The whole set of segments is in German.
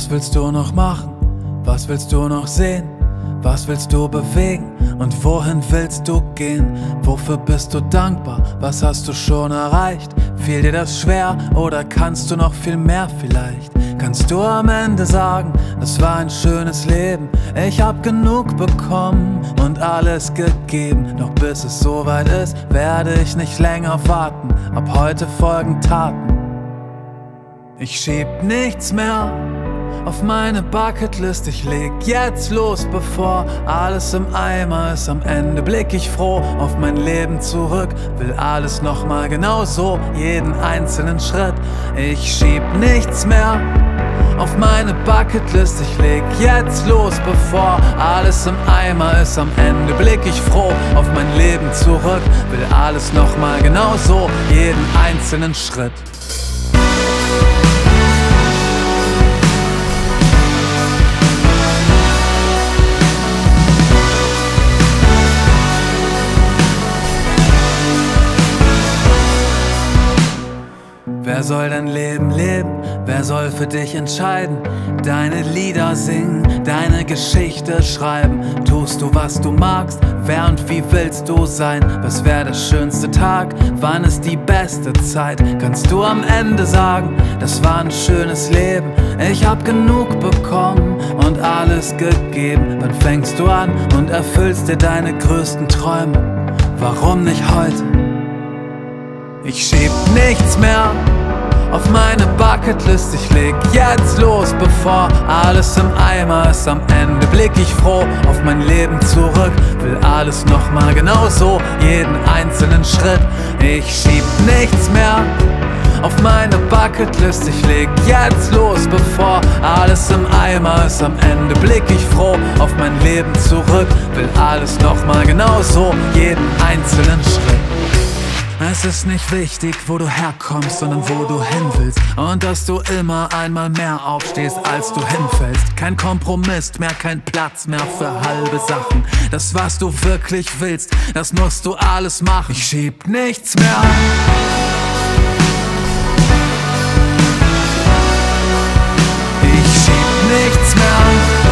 Was willst du noch machen? Was willst du noch sehen? Was willst du bewegen? Und wohin willst du gehen? Wofür bist du dankbar? Was hast du schon erreicht? Fiel dir das schwer oder kannst du noch viel mehr vielleicht? Kannst du am Ende sagen, das war ein schönes Leben? Ich hab genug bekommen und alles gegeben. Doch bis es soweit ist, werde ich nicht länger warten. Ab heute folgen Taten. Ich schieb nichts mehr auf meine Bucketlist, ich leg jetzt los, bevor alles im Eimer ist. Am Ende blick ich froh auf mein Leben zurück, will alles nochmal genau so, jeden einzelnen Schritt. Ich schieb nichts mehr auf meine Bucketlist, ich leg jetzt los, bevor alles im Eimer ist. Am Ende blick ich froh auf mein Leben zurück, will alles nochmal genau so, jeden einzelnen Schritt. Wer soll dein Leben leben? Wer soll für dich entscheiden? Deine Lieder singen, deine Geschichte schreiben. Tust du, was du magst? Wer und wie willst du sein? Was wäre der schönste Tag? Wann ist die beste Zeit? Kannst du am Ende sagen, das war ein schönes Leben? Ich hab genug bekommen und alles gegeben. Wann fängst du an und erfüllst dir deine größten Träume? Warum nicht heute? Ich schieb nichts mehr auf meine Bucketlist, ich leg jetzt los, bevor alles im Eimer ist. Am Ende blick ich froh auf mein Leben zurück, will alles nochmal genau so, jeden einzelnen Schritt. Ich schieb nichts mehr auf meine Bucketlist, ich leg jetzt los, bevor alles im Eimer ist. Am Ende blick ich froh auf mein Leben zurück, will alles nochmal genau so, jeden einzelnen Schritt. Es ist nicht wichtig, wo du herkommst, sondern wo du hin willst. Und dass du immer einmal mehr aufstehst, als du hinfällst. Kein Kompromiss mehr, kein Platz mehr für halbe Sachen. Das, was du wirklich willst, das musst du alles machen. Ich schieb nichts mehr. Ich schieb nichts mehr.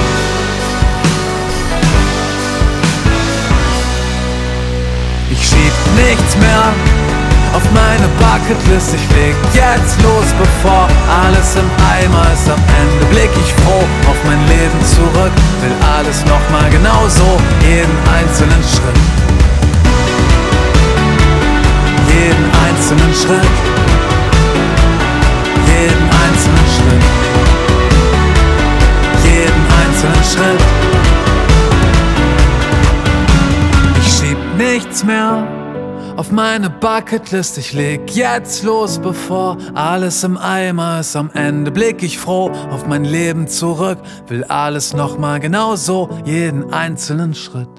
Ich schieb nichts mehr auf meine Bucketlist, ich leg jetzt los, bevor alles im Eimer ist. Am Ende blick ich froh auf mein Leben zurück, will alles nochmal genau so, jeden einzelnen Schritt. Jeden einzelnen Schritt. Jeden einzelnen Schritt. Jeden einzelnen Schritt. Ich schieb nichts mehr auf meine Bucketlist, ich leg jetzt los, bevor alles im Eimer ist. Am Ende blick ich froh auf mein Leben zurück, will alles nochmal genau so, jeden einzelnen Schritt.